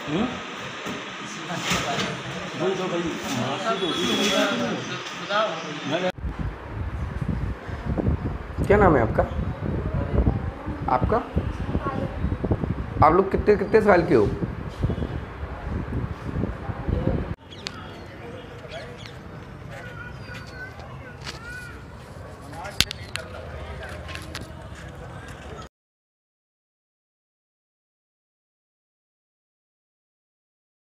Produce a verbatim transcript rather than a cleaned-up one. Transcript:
हम्म? वही तो भाई क्या नाम है आपका? आपका? आप लोग कितने कितने साल के हो?